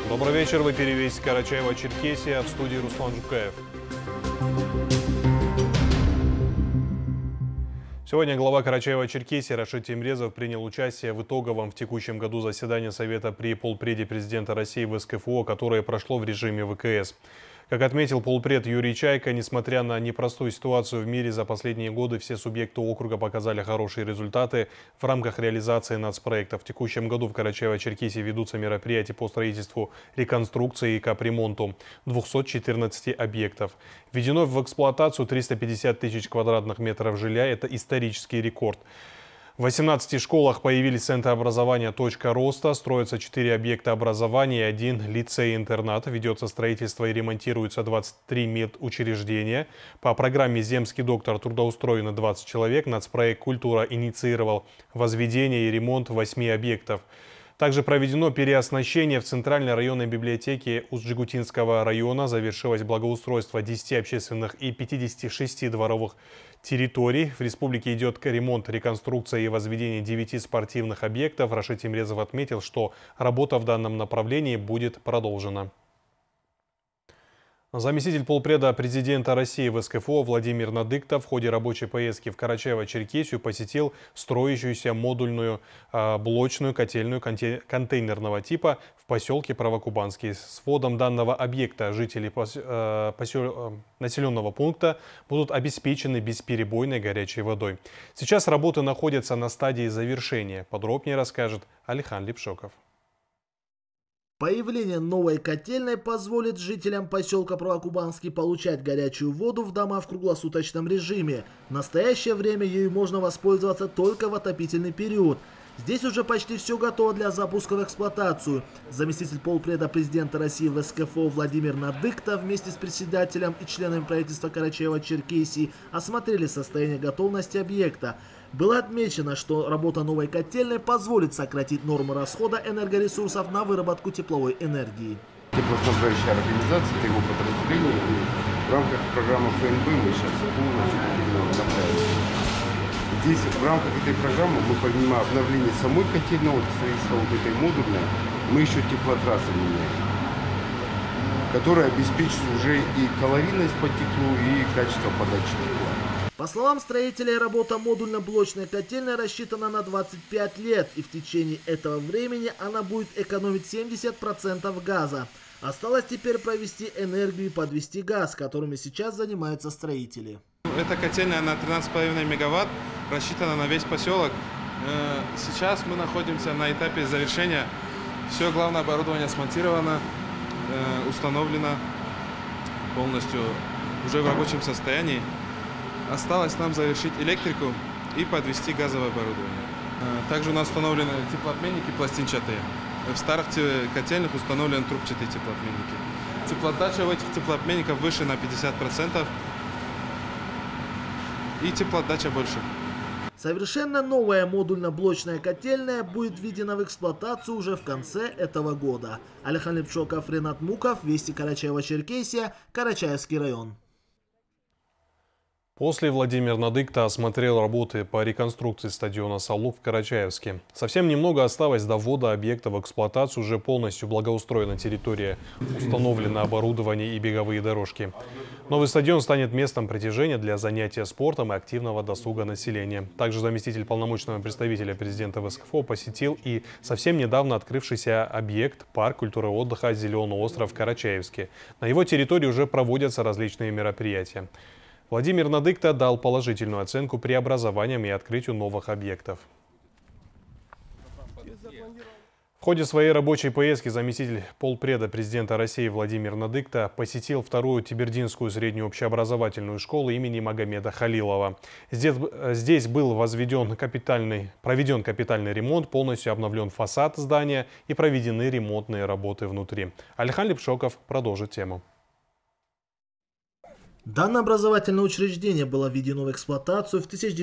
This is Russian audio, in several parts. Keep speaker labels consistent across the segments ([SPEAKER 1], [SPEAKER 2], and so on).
[SPEAKER 1] Добрый вечер, в эфире «Вести Карачаево-Черкесия», в студии Руслан Жукаев. Сегодня глава Карачаева-Черкесии Рашид Темрезов принял участие в итоговом в текущем году заседании Совета при полпреде президента России в СКФО, которое прошло в режиме ВКС. Как отметил полпред Юрий Чайка, несмотря на непростую ситуацию в мире за последние годы, все субъекты округа показали хорошие результаты в рамках реализации нацпроекта. В текущем году в Карачаево-Черкесии ведутся мероприятия по строительству, реконструкции и капремонту 214 объектов. Введено в эксплуатацию 350 тысяч квадратных метров жилья. Это исторический рекорд. В 18 школах появились центры образования «Точка роста», строятся 4 объекта образования и 1 лицей-интернат. Ведется строительство и ремонтируются 23 медучреждения. По программе «Земский доктор» трудоустроено 20 человек. Нацпроект «Культура» инициировал возведение и ремонт 8 объектов. Также проведено переоснащение в Центральной районной библиотеке Усть-Жигутинского района. Завершилось благоустройство 10 общественных и 56 дворовых территорий. В республике идет ремонт, реконструкция и возведение 9 спортивных объектов. Рашид Темрезов отметил, что работа в данном направлении будет продолжена. Заместитель полпреда президента России в СКФО Владимир Надыктов в ходе рабочей поездки в Карачаево-Черкесию посетил строящуюся модульную блочную котельную контейнерного типа в поселке Правокубанский. С вводом данного объекта жители населенного пункта будут обеспечены бесперебойной горячей водой. Сейчас работы находятся на стадии завершения. Подробнее расскажет Алихан Липшоков.
[SPEAKER 2] Появление новой котельной позволит жителям поселка Правокубанский получать горячую воду в дома в круглосуточном режиме. В настоящее время ею можно воспользоваться только в отопительный период. Здесь уже почти все готово для запуска в эксплуатацию. Заместитель полпреда президента России в СКФО Владимир Надыктов вместе с председателем и членами правительства Карачаева-Черкесии осмотрели состояние готовности объекта. Было отмечено, что работа новой котельной позволит сократить нормы расхода энергоресурсов на выработку тепловой энергии.
[SPEAKER 3] Теплоснабжающая организация, это его подразделение, и в рамках программы ФНБ мы сейчас полностью направляем. Здесь в рамках этой программы мы помимо обновления самой котельного строительства вот этой модульной, мы еще теплотрассы меняем, которая обеспечит уже и калорийность по теплу, и качество подачи тепла.
[SPEAKER 2] По словам строителей, работа модульно-блочной котельной рассчитана на 25 лет, и в течение этого времени она будет экономить 70% газа. Осталось теперь провести энергию и подвести газ, которыми сейчас занимаются строители.
[SPEAKER 4] Эта котельная на 13,5 мегаватт, рассчитана на весь поселок. Сейчас мы находимся на этапе завершения. Все главное оборудование смонтировано, установлено полностью, уже в рабочем состоянии. Осталось нам завершить электрику и подвести газовое оборудование. Также у нас установлены теплообменники пластинчатые. В старых котельных установлены трубчатые теплообменники. Теплоотдача у этих теплообменников выше на 50%. И теплоотдача больше.
[SPEAKER 2] Совершенно новая модульно-блочная котельная будет введена в эксплуатацию уже в конце этого года. Алихан Липшоков, Ренат Муков, Вести Карачаево-Черкесия, Карачаевский район.
[SPEAKER 1] После Владимир Надыктов осмотрел работы по реконструкции стадиона «Салук» в Карачаевске. Совсем немного осталось до ввода объекта в эксплуатацию, уже полностью благоустроена территория, установлено оборудование и беговые дорожки. Новый стадион станет местом притяжения для занятия спортом и активного досуга населения. Также заместитель полномочного представителя президента в СКФО посетил и совсем недавно открывшийся объект парк культуры и отдыха «Зеленый остров» в Карачаевске. На его территории уже проводятся различные мероприятия. Владимир Надыктов дал положительную оценку преобразованиям и открытию новых объектов. В ходе своей рабочей поездки заместитель полпреда президента России Владимир Надыктов посетил вторую Тибердинскую среднюю общеобразовательную школу имени Магомеда Халилова. Здесь был проведен капитальный ремонт, полностью обновлен фасад здания и проведены ремонтные работы внутри. Алихан Липшоков продолжит тему.
[SPEAKER 2] Данное образовательное учреждение было введено в эксплуатацию в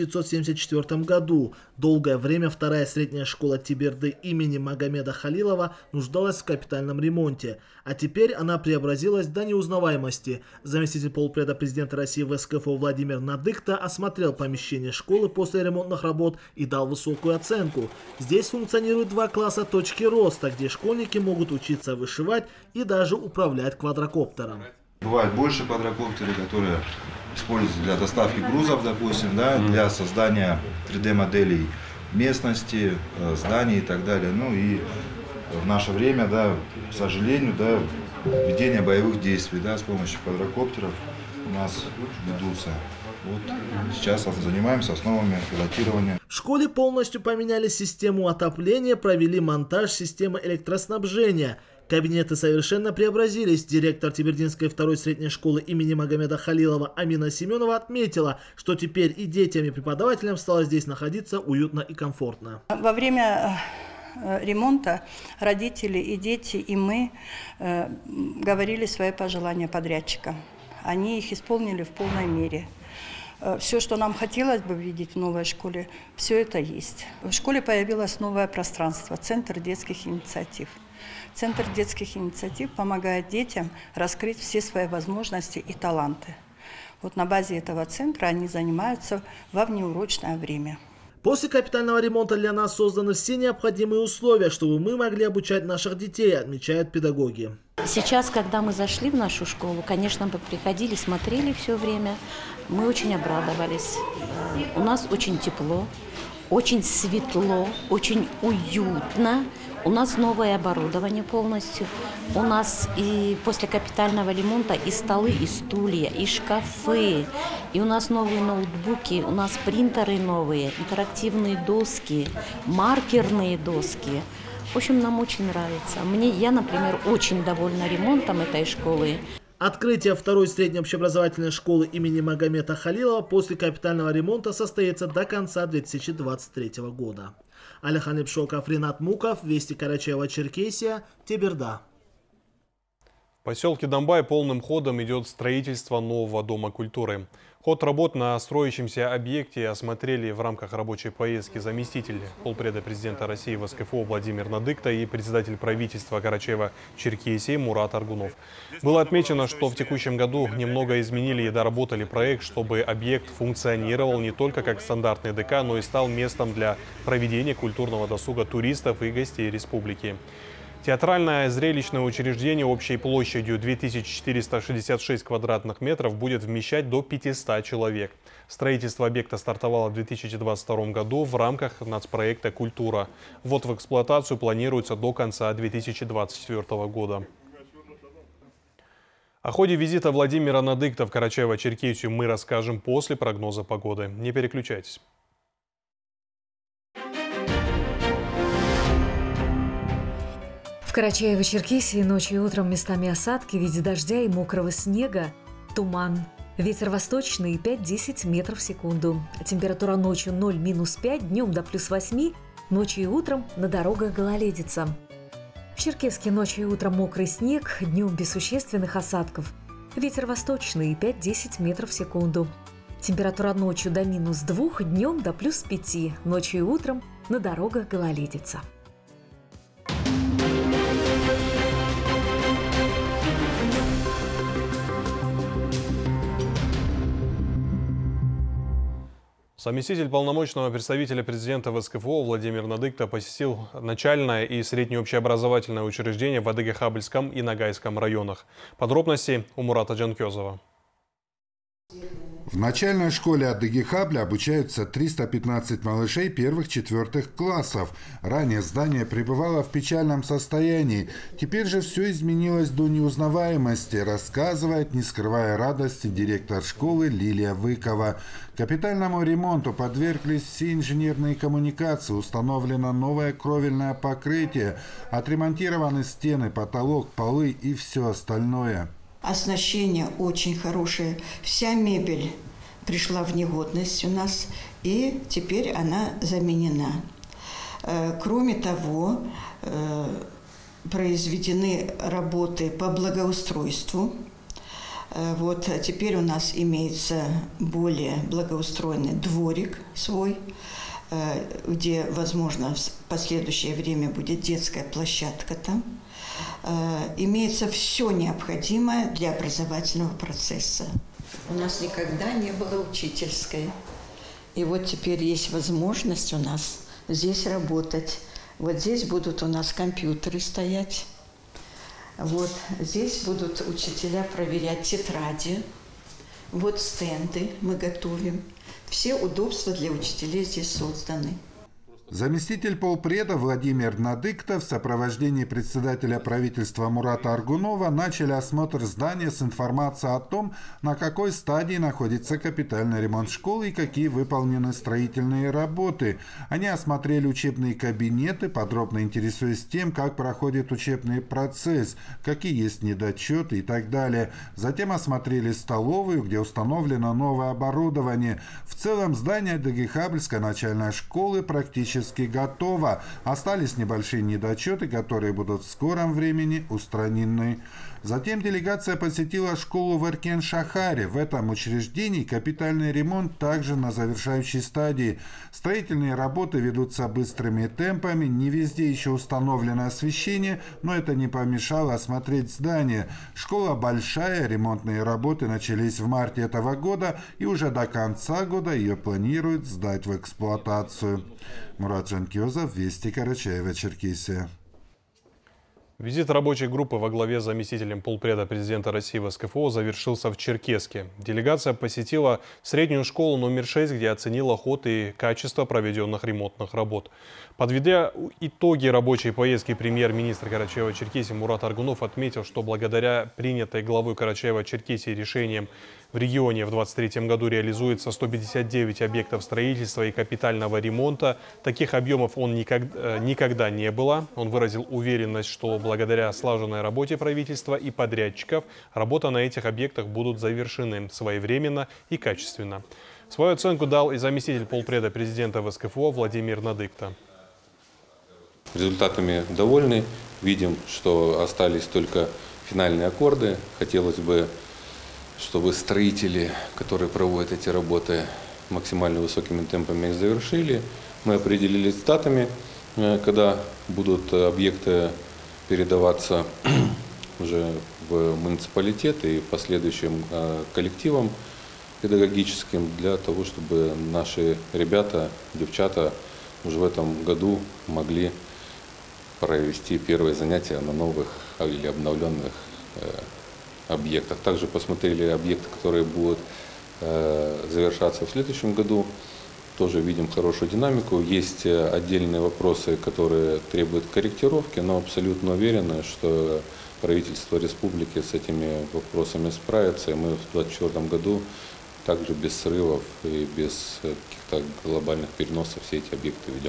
[SPEAKER 2] 1974 году. Долгое время вторая средняя школа Теберды имени Магомеда Халилова нуждалась в капитальном ремонте, а теперь она преобразилась до неузнаваемости. Заместитель полпреда президента России в СКФО Владимир Надыкта осмотрел помещение школы после ремонтных работ и дал высокую оценку. Здесь функционируют 2 класса точки роста, где школьники могут учиться вышивать и даже управлять квадрокоптером.
[SPEAKER 5] Бывают больше квадрокоптеры, которые используются для доставки грузов, допустим, да, для создания 3D-моделей местности, зданий и так далее. Ну и в наше время, да, к сожалению, да, ведение боевых действий, да, с помощью квадрокоптеров у нас ведутся. Вот сейчас занимаемся основами пилотирования.
[SPEAKER 2] В школе полностью поменяли систему отопления, провели монтаж системы электроснабжения. Кабинеты совершенно преобразились. Директор Тебердинской второй средней школы имени Магомеда Халилова Амина Семенова отметила, что теперь и детям, и преподавателям стало здесь находиться уютно и комфортно.
[SPEAKER 6] Во время ремонта родители и дети, и мы говорили свои пожелания подрядчика. Они их исполнили в полной мере. Все, что нам хотелось бы видеть в новой школе, все это есть. В школе появилось новое пространство – Центр детских инициатив. Центр детских инициатив помогает детям раскрыть все свои возможности и таланты. Вот на базе этого центра они занимаются во внеурочное время.
[SPEAKER 2] После капитального ремонта для нас созданы все необходимые условия, чтобы мы могли обучать наших детей, отмечают педагоги.
[SPEAKER 7] Сейчас, когда мы зашли в нашу школу, конечно, мы приходили, смотрели все время, мы очень обрадовались. У нас очень тепло, очень светло, очень уютно. У нас новое оборудование полностью. У нас и после капитального ремонта и столы, и стулья, и шкафы. И у нас новые ноутбуки, у нас принтеры новые, интерактивные доски, маркерные доски. В общем, нам очень нравится. Я, например, очень довольна ремонтом этой школы.
[SPEAKER 2] Открытие второй средней общеобразовательной школы имени Магомеда Халилова после капитального ремонта состоится до конца 2023 года. Алихан Ипшоков, Ринат Муков, Вести Карачаево-Черкесия, Теберда.
[SPEAKER 1] В поселке Домбай полным ходом идет строительство нового дома культуры. Ход работ на строящемся объекте осмотрели в рамках рабочей поездки заместитель полпреда президента России в СКФО Владимир Надыкта и председатель правительства Карачаево-Черкесии Мурат Аргунов. Было отмечено, что в текущем году немного изменили и доработали проект, чтобы объект функционировал не только как стандартный ДК, но и стал местом для проведения культурного досуга туристов и гостей республики. Театральное зрелищное учреждение общей площадью 2466 квадратных метров будет вмещать до 500 человек. Строительство объекта стартовало в 2022 году в рамках нацпроекта «Культура». Ввод в эксплуатацию планируется до конца 2024 года. О ходе визита Владимира Надыкта в Карачаево-Черкесию мы расскажем после прогноза погоды. Не переключайтесь.
[SPEAKER 8] В Карачаево-Черкесии ночью и утром местами осадки в виде дождя и мокрого снега, туман. Ветер восточный 5-10 метров в секунду. Температура ночью 0-5, днем до +8, ночью и утром на дорогах гололедица. В Черкесске ночью и утром мокрый снег, днем без существенных осадков. Ветер восточный 5-10 метров в секунду. Температура ночью до -2, днем до +5, ночью и утром на дорогах гололедица.
[SPEAKER 1] Заместитель полномочного представителя президента в СКФО Владимир Надыкта посетил начальное и среднее общеобразовательное учреждение в Адыгехабльском и Ногайском районах. Подробности у Мурата Джанкезова.
[SPEAKER 9] В начальной школе Адыгехабля обучаются 315 малышей первых-четвертых классов. Ранее здание пребывало в печальном состоянии. Теперь же все изменилось до неузнаваемости, рассказывает, не скрывая радости, директор школы Лилия Выкова. Капитальному ремонту подверглись все инженерные коммуникации, установлено новое кровельное покрытие, отремонтированы стены, потолок, полы и все остальное.
[SPEAKER 10] Оснащение очень хорошее. Вся мебель пришла в негодность у нас, и теперь она заменена. Кроме того, произведены работы по благоустройству. Вот теперь у нас имеется более благоустроенный дворик свой, где, возможно, в последующее время будет детская площадка там. Имеется все необходимое для образовательного процесса. У нас никогда не было учительской. И вот теперь есть возможность у нас здесь работать. Вот здесь будут у нас компьютеры стоять. Вот здесь будут учителя проверять тетради. Вот стенды мы готовим. Все удобства для учителей здесь созданы.
[SPEAKER 9] Заместитель полпреда Владимир Надыкта в сопровождении председателя правительства Мурата Аргунова начали осмотр здания с информацией о том, на какой стадии находится капитальный ремонт школы и какие выполнены строительные работы. Они осмотрели учебные кабинеты, подробно интересуясь тем, как проходит учебный процесс, какие есть недочеты и так далее. Затем осмотрели столовую, где установлено новое оборудование. В целом здание Дагихабльской начальной школы практически готово. Остались небольшие недочеты, которые будут в скором времени устранены. Затем делегация посетила школу в Эркен-Шахаре. В этом учреждении капитальный ремонт также на завершающей стадии. Строительные работы ведутся быстрыми темпами. Не везде еще установлено освещение, но это не помешало осмотреть здание. Школа большая, ремонтные работы начались в марте этого года, и уже до конца года ее планируют сдать в эксплуатацию. Мурат Жанкиозов, Вести, Карачаево-Черкесия.
[SPEAKER 1] Визит рабочей группы во главе с заместителем полпреда президента России в СКФО завершился в Черкесске. Делегация посетила среднюю школу номер 6, где оценила ход и качество проведенных ремонтных работ. Подведя итоги рабочей поездки, премьер-министр Карачаево-Черкесии Мурат Аргунов отметил, что благодаря принятой главой Карачаево-Черкесии решениям в регионе в 2023 году реализуется 159 объектов строительства и капитального ремонта. Таких объемов никогда не было. Он выразил уверенность, что благодаря слаженной работе правительства и подрядчиков работа на этих объектах будут завершены своевременно и качественно. Свою оценку дал и заместитель полпреда президента в СКФО Владимир Надыкта.
[SPEAKER 11] Результатами довольны. Видим, что остались только финальные аккорды. Хотелось бы, чтобы строители, которые проводят эти работы, максимально высокими темпами их завершили. Мы определились с датами, когда будут объекты передаваться уже в муниципалитет и последующим коллективам педагогическим, для того, чтобы наши ребята, девчата уже в этом году могли провести первые занятия на новых или обновленных объектах. Также посмотрели объекты, которые будут завершаться в следующем году. Тоже видим хорошую динамику. Есть отдельные вопросы, которые требуют корректировки, но абсолютно уверены, что правительство республики с этими вопросами справится. И мы в 2024 году также без срывов и без каких-то глобальных переносов все эти объекты ведем.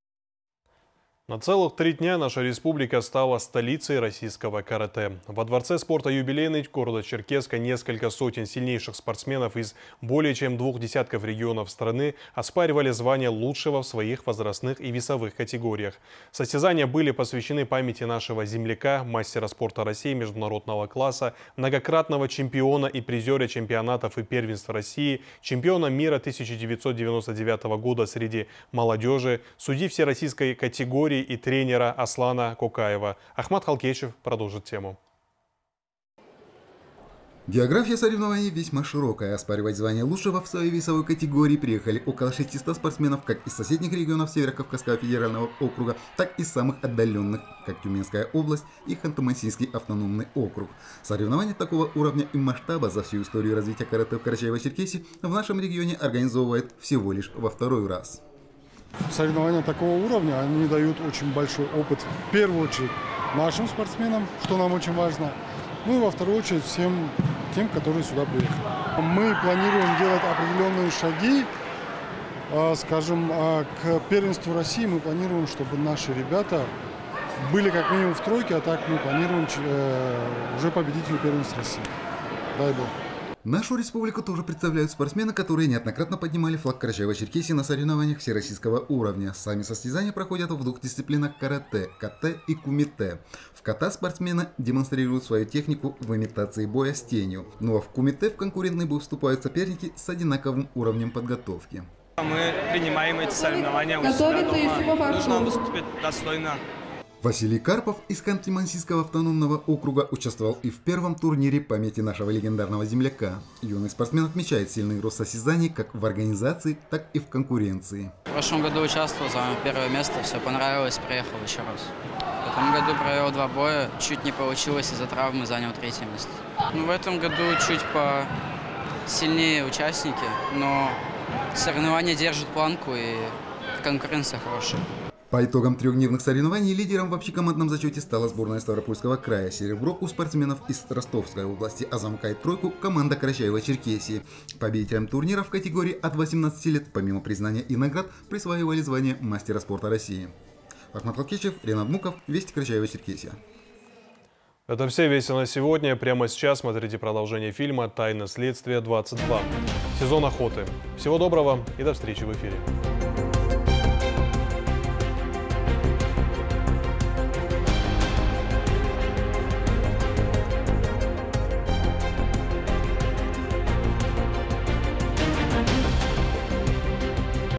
[SPEAKER 1] На целых 3 дня наша республика стала столицей российского карате. Во Дворце спорта «Юбилейный» города Черкесска несколько сотен сильнейших спортсменов из более чем 2 десятков регионов страны оспаривали звание лучшего в своих возрастных и весовых категориях. Состязания были посвящены памяти нашего земляка, мастера спорта России международного класса, многократного чемпиона и призера чемпионатов и первенств России, чемпиона мира 1999 года среди молодежи, судьи всероссийской категории и тренера Аслана Кокаева. Ахмат Халкечев продолжит тему.
[SPEAKER 12] География соревнований весьма широкая. Оспаривать звание лучшего в своей весовой категории приехали около 600 спортсменов как из соседних регионов Северо-Кавказского федерального округа, так и из самых отдаленных, как Тюменская область и Ханты-Мансийский автономный округ. Соревнования такого уровня и масштаба за всю историю развития карате в Карачаево-Черкесии в нашем регионе организовывает всего лишь во 2-й раз.
[SPEAKER 13] Соревнования такого уровня, они дают очень большой опыт, в первую очередь, нашим спортсменам, что нам очень важно, ну и во вторую очередь всем тем, которые сюда приехали. Мы планируем делать определенные шаги, скажем, к первенству России мы планируем, чтобы наши ребята были как минимум в тройке, а так мы планируем уже победителю первенства России. Дай Бог.
[SPEAKER 12] Нашу республику тоже представляют спортсмены, которые неоднократно поднимали флаг Карачаево-Черкесии на соревнованиях всероссийского уровня. Сами состязания проходят в двух дисциплинах карате, кате и кумите. В ката спортсмены демонстрируют свою технику в имитации боя с тенью. Ну а в кумите в конкурентный бой вступают соперники с одинаковым уровнем подготовки.
[SPEAKER 14] Мы принимаем эти соревнования у себя дома. Нужно выступить достойно.
[SPEAKER 12] Василий Карпов из Ханты-Мансийского автономного округа участвовал и в первом турнире памяти нашего легендарного земляка. Юный спортсмен отмечает сильный рост состязаний как в организации, так и в конкуренции.
[SPEAKER 15] В прошлом году участвовал, занял первое место, все понравилось, приехал еще раз. В этом году провел 2 боя, чуть не получилось из-за травмы, занял 3-е место. В этом году чуть посильнее участники, но соревнования держат планку и конкуренция хорошая.
[SPEAKER 12] По итогам 3-дневных соревнований лидером в общекомандном зачете стала сборная Ставропольского края. Серебро у спортсменов из Ростовской области, а замыкает тройку команда Карачаево-Черкесии. Победителям турнира в категории от 18 лет, помимо признания и наград, присваивали звание мастера спорта России. Ахмат Лакечев, Ренат Муков, Вести Карачаево-Черкесия.
[SPEAKER 1] Это все вести на сегодня. Прямо сейчас смотрите продолжение фильма «Тайна следствия 22». Сезон охоты. Всего доброго и до встречи в эфире.